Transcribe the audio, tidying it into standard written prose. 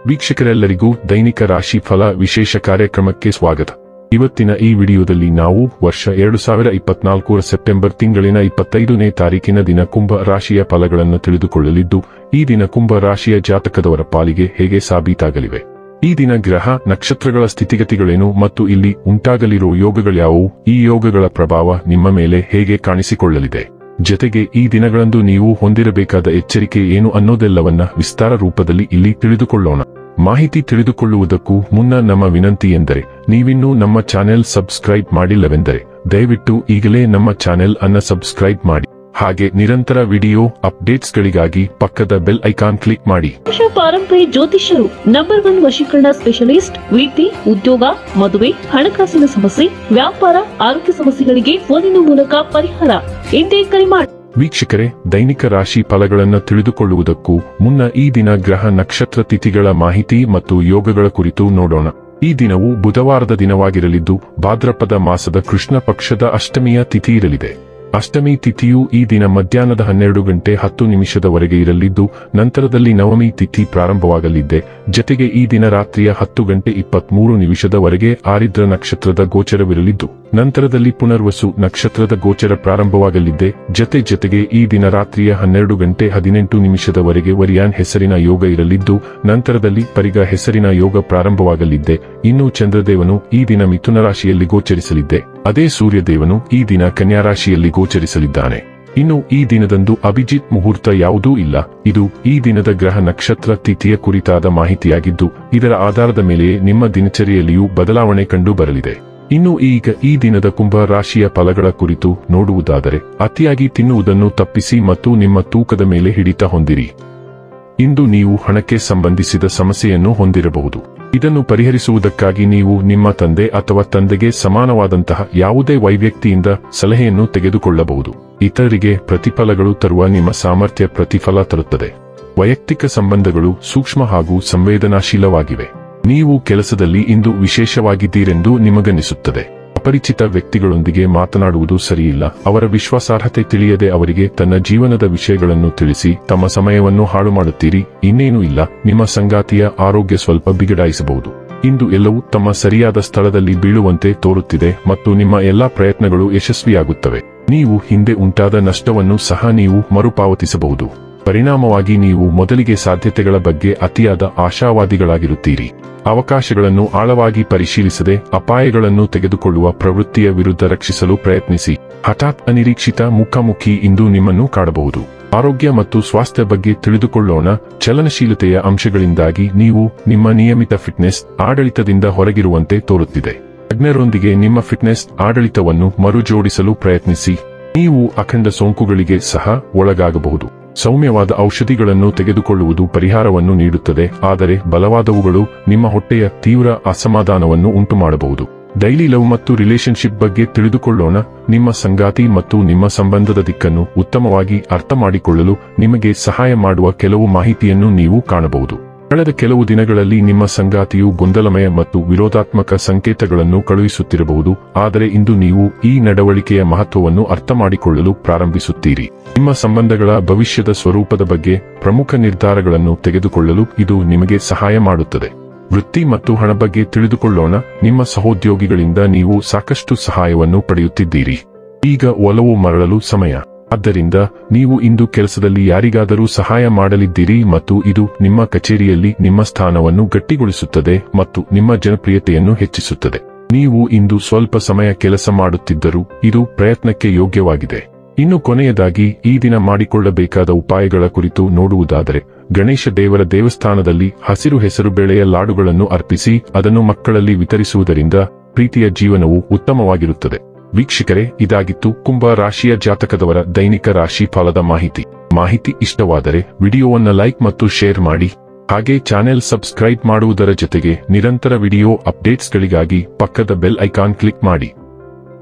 ವೀಕ್ಷಕರೆಲ್ಲರಿಗೂ ದೈನಿಕ ರಾಶಿ ಫಲ ವಿಶೇಷ ಕಾರ್ಯಕ್ರಮಕ್ಕೆ ಸ್ವಾಗತ. ಇವತ್ತಿನ ಈ ವಿಡಿಯೋದಲ್ಲಿ ನಾವು ವರ್ಷ 2024 ಸೆಪ್ಟೆಂಬರ್ ತಿಂಗಳಿನ 25ನೇ ತಾರೀಕಿನ ದಿನ ಕುಂಭ ರಾಶಿಯ ಫಲಗಳನ್ನು ತಿಳಿದುಕೊಳ್ಳಲಿದ್ದು, ಈ ದಿನ ಕುಂಭ ರಾಶಿಯ ಜಾತಕದವರ ಪಾಲಿಗೆ ಹೇಗೆ ಸಾಬೀತಾಗಲಿವೆ, ಈ ದಿನ ಗ್ರಹ ನಕ್ಷತ್ರಗಳ ಸ್ಥಿತಿಗತಿಗಳೇನು ಮತ್ತು ಇಲ್ಲಿ ಉಂಟಾಗಲಿರುವ ಯೋಗಗಳ್ಯಾವುವು, ಈ ಯೋಗಗಳ ಪ್ರಭಾವ ನಿಮ್ಮ ಮೇಲೆ ಹೇಗೆ ಕಾಣಿಸಿಕೊಳ್ಳಲಿದೆ, ಜೊತೆಗೆ ಈ ದಿನಗಳಂದು ನೀವು ಹೊಂದಿರಬೇಕಾದ ಎಚ್ಚರಿಕೆ ಏನು ಅನ್ನೋದೆಲ್ಲವನ್ನ ವಿಸ್ತಾರ ರೂಪದಲ್ಲಿ ಇಲ್ಲಿ ತಿಳಿದುಕೊಳ್ಳೋಣ. ಮಾಹಿತಿ ತಿಳಿದುಕೊಳ್ಳುವುದಕ್ಕೂ ಮುನ್ನ ನಮ್ಮ ವಿನಂತಿ ಎಂದರೆ, ನೀವಿನ್ನೂ ನಮ್ಮ ಚಾನೆಲ್ ಸಬ್ಸ್ಕ್ರೈಬ್ ಮಾಡಿಲ್ಲವೆಂದರೆ ದಯವಿಟ್ಟು ಈಗಲೇ ನಮ್ಮ ಚಾನೆಲ್ ಅನ್ನ ಸಬ್ಸ್ಕ್ರೈಬ್ ಮಾಡಿ. ಹಾಗೆ ನಿರಂತರ ವಿಡಿಯೋ ಅಪ್ಡೇಟ್ಸ್ಗಳಿಗಾಗಿ ಪಕ್ಕದ ಬೆಲ್ ಐಕಾನ್ ಕ್ಲಿಕ್ ಮಾಡಿ. ಪಾರಂಪರ್ಯ ಜ್ಯೋತಿಷ್ಯರು ನಂಬರ್ 1 ವಶೀಕರಣ ಸ್ಪೆಷಲಿಸ್ಟ್. ವೃತ್ತಿ, ಉದ್ಯೋಗ, ಮದುವೆ, ಹಣಕಾಸಿನ ಸಮಸ್ಯೆ, ವ್ಯಾಪಾರ, ಆರೋಗ್ಯ ಸಮಸ್ಯೆಗಳಿಗೆ ಫೋನಿನ ಮೂಲಕ ಪರಿಹಾರ. ಇಂದೇ ಕರೆ ಮಾಡಿ. ವೀಕ್ಷಕರೇ, ದೈನಿಕ ರಾಶಿ ಫಲಗಳನ್ನು ತಿಳಿದುಕೊಳ್ಳುವುದಕ್ಕೂ ಮುನ್ನ ಈ ದಿನ ಗ್ರಹ ನಕ್ಷತ್ರ ತಿಥಿಗಳ ಮಾಹಿತಿ ಮತ್ತು ಯೋಗಗಳ ಕುರಿತು ನೋಡೋಣ. ಈ ದಿನವು ಬುಧವಾರದ ದಿನವಾಗಿರಲಿದ್ದು, ಭಾದ್ರಪದ ಮಾಸದ ಕೃಷ್ಣ ಪಕ್ಷದ ಅಷ್ಟಮಿಯ ತಿಥಿ ಇರಲಿದೆ. ಅಷ್ಟಮಿ ತಿಥಿಯು ಈ ದಿನ ಮಧ್ಯಾಹ್ನದ 12:10 ಇರಲಿದ್ದು, ನಂತರದಲ್ಲಿ ನವಮಿ ತಿಥಿ ಪ್ರಾರಂಭವಾಗಲಿದೆ. ಜತೆಗೆ ಈ ದಿನ ರಾತ್ರಿಯ 10:23 ಆರಿದ್ರ ನಕ್ಷತ್ರದ ಗೋಚರವಿರಲಿದ್ದು, ನಂತರದಲ್ಲಿ ಪುನರ್ವಸು ನಕ್ಷತ್ರದ ಗೋಚರ ಪ್ರಾರಂಭವಾಗಲಿದೆ. ಜತೆಗೆ ಈ ದಿನ ರಾತ್ರಿಯ 12:18 ವರಿಯಾನ್ ಹೆಸರಿನ ಯೋಗ ಇರಲಿದ್ದು, ನಂತರದಲ್ಲಿ ಪರಿಗ ಹೆಸರಿನ ಯೋಗ ಪ್ರಾರಂಭವಾಗಲಿದೆ. ಇನ್ನು ಚಂದ್ರದೇವನು ಈ ದಿನ ಮಿಥುನ ರಾಶಿಯಲ್ಲಿ ಗೋಚರಿಸಲಿದೆ. ಅದೇ ಸೂರ್ಯದೇವನು ಈ ದಿನ ಕನ್ಯಾ ರಾಶಿಯಲ್ಲಿ ಗೋಚರಿಸಲಿದ್ದಾನೆ. ಇನ್ನು ಈ ದಿನದಂದು ಅಭಿಜಿತ್ ಮುಹೂರ್ತ ಯಾವುದೂ ಇಲ್ಲ. ಇದು ಈ ದಿನದ ಗ್ರಹ ನಕ್ಷತ್ರ ತಿಥಿಯ ಕುರಿತಾದ ಮಾಹಿತಿಯಾಗಿದ್ದು, ಇದರ ಆಧಾರದ ಮೇಲೆಯೇ ನಿಮ್ಮ ದಿನಚರಿಯಲ್ಲಿಯೂ ಬದಲಾವಣೆ ಕಂಡು ಬರಲಿದೆ. ಇನ್ನು ಈಗ ಈ ದಿನದ ಕುಂಭ ರಾಶಿಯ ಫಲಗಳ ಕುರಿತು ನೋಡುವುದಾದರೆ, ಅತಿಯಾಗಿ ತಿನ್ನುವುದನ್ನು ತಪ್ಪಿಸಿ ಮತ್ತು ನಿಮ್ಮ ತೂಕದ ಮೇಲೆ ಹಿಡಿತ ಹೊಂದಿರಿ. ಇಂದು ನೀವು ಹಣಕ್ಕೆ ಸಂಬಂಧಿಸಿದ ಸಮಸ್ಯೆಯನ್ನು ಹೊಂದಿರಬಹುದು. ಇದನ್ನು ಪರಿಹರಿಸುವುದಕ್ಕಾಗಿ ನೀವು ನಿಮ್ಮ ತಂದೆ ಅಥವಾ ತಂದೆಗೆ ಸಮಾನವಾದಂತಹ ಯಾವುದೇ ವ್ಯಕ್ತಿಯಿಂದ ಸಲಹೆಯನ್ನು ತೆಗೆದುಕೊಳ್ಳಬಹುದು. ಇತರರಿಗೆ ಪ್ರತಿಫಲಗಳು ತರುವ ನಿಮ್ಮ ಸಾಮರ್ಥ್ಯ ಪ್ರತಿಫಲ ತರುತ್ತದೆ. ವೈಯಕ್ತಿಕ ಸಂಬಂಧಗಳು ಸೂಕ್ಷ್ಮ ಹಾಗೂ ಸಂವೇದನಾಶೀಲವಾಗಿವೆ. ನೀವು ಕೆಲಸದಲ್ಲಿ ಇಂದು ವಿಶೇಷವಾಗಿದ್ದೀರೆಂದು ನಿಮಗನಿಸುತ್ತದೆ. ಅಪರಿಚಿತ ವ್ಯಕ್ತಿಗಳೊಂದಿಗೆ ಮಾತನಾಡುವುದು ಸರಿಯಿಲ್ಲ. ಅವರ ವಿಶ್ವಾಸಾರ್ಹತೆ ತಿಳಿಯದೆ ಅವರಿಗೆ ತನ್ನ ಜೀವನದ ವಿಷಯಗಳನ್ನು ತಿಳಿಸಿ ತಮ್ಮ ಸಮಯವನ್ನು ಹಾಳು ಮಾಡುತ್ತೀರಿ. ಇನ್ನೇನೂ ಇಲ್ಲ, ನಿಮ್ಮ ಸಂಗಾತಿಯ ಆರೋಗ್ಯ ಸ್ವಲ್ಪ ಬಿಗಡಾಯಿಸಬಹುದು. ಇಂದು ಎಲ್ಲವೂ ತಮ್ಮ ಸರಿಯಾದ ಸ್ಥಳದಲ್ಲಿ ಬೀಳುವಂತೆ ತೋರುತ್ತಿದೆ ಮತ್ತು ನಿಮ್ಮ ಎಲ್ಲಾ ಪ್ರಯತ್ನಗಳು ಯಶಸ್ವಿಯಾಗುತ್ತವೆ. ನೀವು ಹಿಂದೆ ಉಂಟಾದ ನಷ್ಟವನ್ನು ಸಹ ನೀವು ಮರುಪಾವತಿಸಬಹುದು. ಪರಿಣಾಮವಾಗಿ ನೀವು ಮೊದಲಿಗೆ ಸಾಧ್ಯತೆಗಳ ಬಗ್ಗೆ ಅತಿಯಾದ ಆಶಾವಾದಿಗಳಾಗಿರುತ್ತೀರಿ. ಅವಕಾಶಗಳನ್ನು ಆಳವಾಗಿ ಪರಿಶೀಲಿಸದೆ ಅಪಾಯಗಳನ್ನು ತೆಗೆದುಕೊಳ್ಳುವ ಪ್ರವೃತ್ತಿಯ ವಿರುದ್ಧ ರಕ್ಷಿಸಲು ಪ್ರಯತ್ನಿಸಿ. ಹಠಾತ್ ಅನಿರೀಕ್ಷಿತ ಮುಖಾಮುಖಿ ಇಂದು ನಿಮ್ಮನ್ನು ಕಾಡಬಹುದು. ಆರೋಗ್ಯ ಮತ್ತು ಸ್ವಾಸ್ಥ್ಯ ಬಗ್ಗೆ ತಿಳಿದುಕೊಳ್ಳೋಣ. ಚಲನಶೀಲತೆಯ ಅಂಶಗಳಿಂದಾಗಿ ನೀವು ನಿಮ್ಮ ನಿಯಮಿತ ಫಿಟ್ನೆಸ್ ಆಡಳಿತದಿಂದ ಹೊರಗಿರುವಂತೆ ತೋರುತ್ತಿದೆ. ತಜ್ಞರೊಂದಿಗೆ ನಿಮ್ಮ ಫಿಟ್ನೆಸ್ ಆಡಳಿತವನ್ನು ಮರುಜೋಡಿಸಲು ಪ್ರಯತ್ನಿಸಿ. ನೀವು ಅಖಂಡ ಸೋಂಕುಗಳಿಗೆ ಸಹ ಒಳಗಾಗಬಹುದು. ಸೌಮ್ಯವಾದ ಔಷಧಿಗಳನ್ನು ತೆಗೆದುಕೊಳ್ಳುವುದು ಪರಿಹಾರವನ್ನು ನೀಡುತ್ತದೆ, ಆದರೆ ಬಲವಾದವುಗಳು ನಿಮ್ಮ ಹೊಟ್ಟೆಯ ತೀವ್ರ ಅಸಮಾಧಾನವನ್ನು ಉಂಟುಮಾಡಬಹುದು. ಡೈಲಿ ಲವ್ ಮತ್ತು ರಿಲೇಶನ್ಶಿಪ್ ಬಗ್ಗೆ ತಿಳಿದುಕೊಳ್ಳೋಣ. ನಿಮ್ಮ ಸಂಗಾತಿ ಮತ್ತು ನಿಮ್ಮ ಸಂಬಂಧದ ದಿಕ್ಕನ್ನು ಉತ್ತಮವಾಗಿ ಅರ್ಥ ಮಾಡಿಕೊಳ್ಳಲು ನಿಮಗೆ ಸಹಾಯ ಮಾಡುವ ಕೆಲವು ಮಾಹಿತಿಯನ್ನು ನೀವು ಕಾಣಬಹುದು. ಕಳೆದ ಕೆಲವು ದಿನಗಳಲ್ಲಿ ನಿಮ್ಮ ಸಂಗಾತಿಯು ಗೊಂದಲಮಯ ಮತ್ತು ವಿರೋಧಾತ್ಮಕ ಸಂಕೇತಗಳನ್ನು ಕಳುಹಿಸುತ್ತಿರಬಹುದು, ಆದರೆ ಇಂದು ನೀವು ಈ ನಡವಳಿಕೆಯ ಮಹತ್ವವನ್ನು ಅರ್ಥ ಮಾಡಿಕೊಳ್ಳಲು ಪ್ರಾರಂಭಿಸುತ್ತೀರಿ. ನಿಮ್ಮ ಸಂಬಂಧಗಳ ಭವಿಷ್ಯದ ಸ್ವರೂಪದ ಬಗ್ಗೆ ಪ್ರಮುಖ ನಿರ್ಧಾರಗಳನ್ನು ತೆಗೆದುಕೊಳ್ಳಲು ಇದು ನಿಮಗೆ ಸಹಾಯ ಮಾಡುತ್ತದೆ. ವೃತ್ತಿ ಮತ್ತು ಹಣ ಬಗ್ಗೆ ತಿಳಿದುಕೊಳ್ಳೋಣ. ನಿಮ್ಮ ಸಹೋದ್ಯೋಗಿಗಳಿಂದ ನೀವು ಸಾಕಷ್ಟು ಸಹಾಯವನ್ನು ಪಡೆಯುತ್ತಿದ್ದೀರಿ. ಈಗ ಒಲವು ಮರಳಲು ಸಮಯ. ಆದ್ದರಿಂದ ನೀವು ಇಂದು ಕೆಲಸದಲ್ಲಿ ಯಾರಿಗಾದರೂ ಸಹಾಯ ಮಾಡಲಿದ್ದೀರಿ ಮತ್ತು ಇದು ನಿಮ್ಮ ಕಚೇರಿಯಲ್ಲಿ ನಿಮ್ಮ ಸ್ಥಾನವನ್ನು ಗಟ್ಟಿಗೊಳಿಸುತ್ತದೆ ಮತ್ತು ನಿಮ್ಮ ಜನಪ್ರಿಯತೆಯನ್ನು ಹೆಚ್ಚಿಸುತ್ತದೆ. ನೀವು ಇಂದು ಸ್ವಲ್ಪ ಸಮಯ ಕೆಲಸ ಮಾಡುತ್ತಿದ್ದರೂ ಇದು ಪ್ರಯತ್ನಕ್ಕೆ ಯೋಗ್ಯವಾಗಿದೆ. ಇನ್ನು ಕೊನೆಯದಾಗಿ ಈ ದಿನ ಮಾಡಿಕೊಳ್ಳಬೇಕಾದ ಉಪಾಯಗಳ ಕುರಿತು ನೋಡುವುದಾದರೆ, ಗಣೇಶ ದೇವರ ದೇವಸ್ಥಾನದಲ್ಲಿ ಹಸಿರು ಹೆಸರುಬೇಳೆಯ ಲಾಡುಗಳನ್ನು ಅರ್ಪಿಸಿ ಅದನ್ನು ಮಕ್ಕಳಲ್ಲಿ ವಿತರಿಸುವುದರಿಂದ ಪ್ರೀತಿಯ ಜೀವನವು ಉತ್ತಮವಾಗಿರುತ್ತದೆ. ವೀಕ್ಷಕರೇ, ಇದಾಗಿತ್ತು ಕುಂಭ ರಾಶಿಯ ಜಾತಕದವರ ದೈನಿಕ ರಾಶಿ ಫಲದ ಮಾಹಿತಿ ಇಷ್ಟವಾದರೆ ವಿಡಿಯೋವನ್ನು ಲೈಕ್ ಮತ್ತು ಶೇರ್ ಮಾಡಿ. ಹಾಗೆ ಚಾನೆಲ್ ಸಬ್ಸ್ಕ್ರೈಬ್ ಮಾಡುವುದರ ಜೊತೆಗೆ ನಿರಂತರ ವಿಡಿಯೋ ಅಪ್ಡೇಟ್ಸ್ಗಳಿಗಾಗಿ ಪಕ್ಕದ ಬೆಲ್ ಐಕಾನ್ ಕ್ಲಿಕ್ ಮಾಡಿ.